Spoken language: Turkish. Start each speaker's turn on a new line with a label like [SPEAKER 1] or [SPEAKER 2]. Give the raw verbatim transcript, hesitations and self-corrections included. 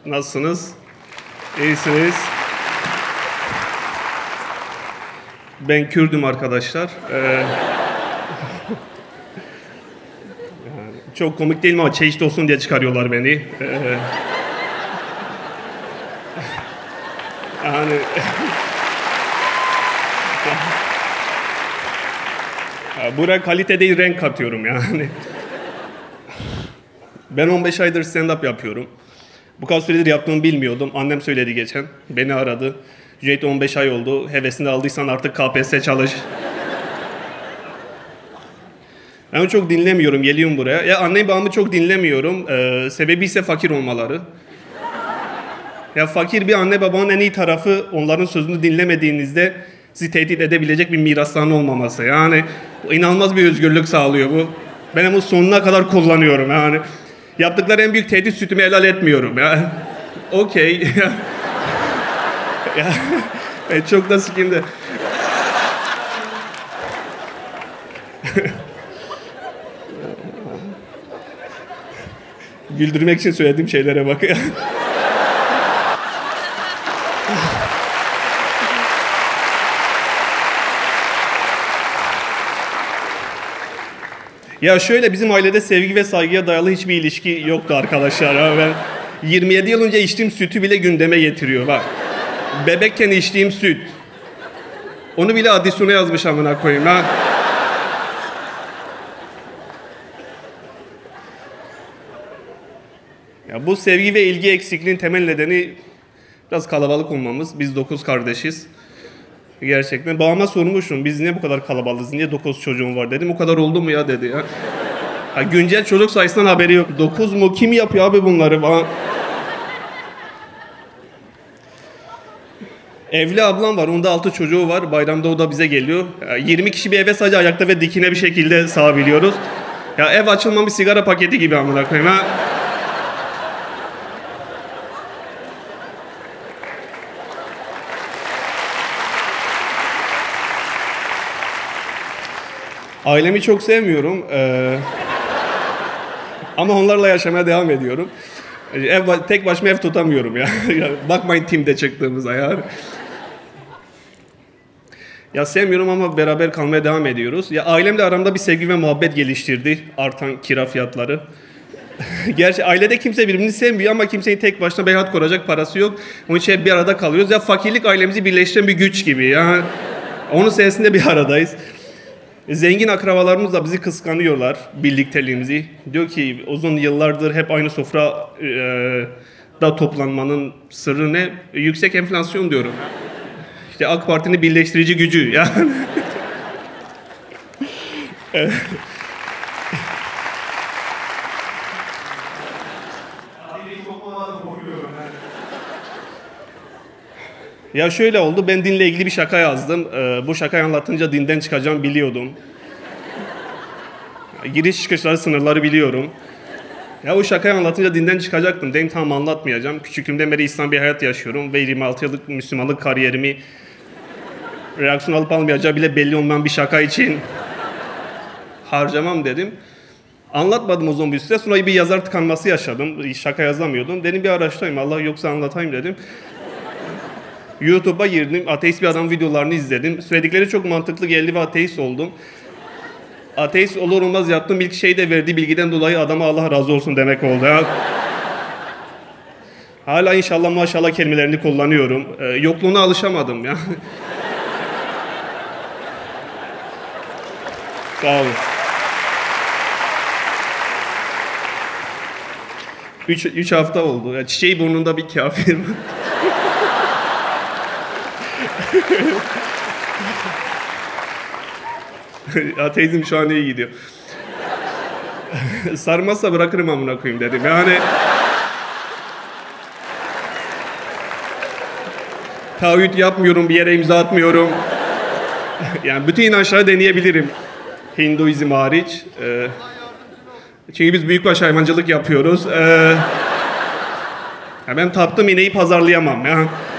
[SPEAKER 1] Nasılsınız? İyisiniz. Ben Kürdüm arkadaşlar. Ee, yani çok komik değil mi ama çeşit olsun diye çıkarıyorlar beni. Ee, yani buraya kalite değil renk katıyorum yani. Ben on beş aydır stand-up yapıyorum. Bu kadar süredir yaptığımı bilmiyordum. Annem söyledi geçen. Beni aradı. Cüneyt on beş ay oldu. Hevesini aldıysan artık K P S S çalış. Ben çok dinlemiyorum. Geliyorum buraya. Ya anneyi babamı çok dinlemiyorum. Ee, sebebi ise fakir olmaları. Ya fakir bir anne babanın en iyi tarafı onların sözünü dinlemediğinizde sizi tehdit edebilecek bir mirasların olmaması. Yani inanılmaz bir özgürlük sağlıyor bu. Ben bunu sonuna kadar kullanıyorum yani. Yaptıkları en büyük tehdit sütümü helal etmiyorum ya. Okey. Ya, çok da sıkıntı. Güldürmek için söylediğim şeylere bak. Ya şöyle, bizim ailede sevgi ve saygıya dayalı hiçbir ilişki yoktu arkadaşlar. Ya ben yirmi yedi yıl önce içtiğim sütü bile gündeme getiriyor bak. Bebekken içtiğim süt. Onu bile adisyona yazmış amına koyayım ha. Ya bu sevgi ve ilgi eksikliğinin temel nedeni biraz kalabalık olmamız. Biz dokuz kardeşiz. Gerçekten. Babama sormuşum, biz niye bu kadar kalabalığız, niye dokuz çocuğum var dedim. O kadar oldu mu ya dedi ya. Ha, güncel çocuk sayısından haberi yok. Dokuz mu? Kim yapıyor abi bunları falan. Evli ablam var, onda altı çocuğu var. Bayramda o da bize geliyor. yirmi kişi bir eve sadece ayakta ve dikine bir şekilde sığabiliyoruz. Ya ev açılmamış sigara paketi gibi amına koyayım ha. Ailemi çok sevmiyorum. Ee, ama onlarla yaşamaya devam ediyorum. Ev, tek başıma ev tutamıyorum ya. Bakmayın timde çıktığımız ayar. Ya sevmiyorum ama beraber kalmaya devam ediyoruz. Ya ailemle aramda bir sevgi ve muhabbet geliştirdi artan kira fiyatları. Gerçi ailede kimse birbirini sevmiyor ama kimsenin tek başına beyhat koruyacak parası yok. Onun için hep bir arada kalıyoruz. Ya fakirlik ailemizi birleştiren bir güç gibi. Ya onun sayesinde bir aradayız. Zengin akrabalarımız da bizi kıskanıyorlar, birlikteliğimizi. Diyor ki uzun yıllardır hep aynı sofra e, da toplanmanın sırrı ne? Yüksek enflasyon diyorum. İşte AK Parti'nin birleştirici gücü. Yani. Ya şöyle oldu, ben dinle ilgili bir şaka yazdım. Ee, bu şakayı anlatınca dinden çıkacağım biliyordum. Giriş çıkışları, sınırları biliyorum. Ya o şakayı anlatınca dinden çıkacaktım. Dedim tamam, anlatmayacağım. Küçüklüğümden beri İslam bir hayat yaşıyorum ve yirmi altı yıllık Müslümanlık kariyerimi reaksiyon alıp almayacağı bile belli olmayan bir şaka için harcamam dedim. Anlatmadım uzun bir süre. Sonra bir yazar tıkanması yaşadım. Şaka yazamıyordum. Dedim bir araştırayım, Allah yoksa anlatayım dedim. YouTube'a girdim, ateist bir adam videolarını izledim. Söyledikleri çok mantıklı geldi ve ateist oldum. Ateist olur olmaz yaptığım ilk şey de verdiği bilgiden dolayı adama Allah razı olsun demek oldu. Ya. Hala inşallah maşallah kelimelerini kullanıyorum. Ee, yokluğuna alışamadım ya. Sağ olun. Üç, üç hafta oldu. Ya, çiçeği burnunda bir kafir. Ateizm şu an iyi gidiyor. Sarmazsa bırakırım amına koyayım dedim. Yani taahhüt yapmıyorum, bir yere imza atmıyorum. Yani bütün inançları deneyebilirim. Hinduizm hariç. Ee, çünkü biz büyükbaş hayvancılık yapıyoruz. Ee, ya ben taptığım ineği pazarlayamam ya.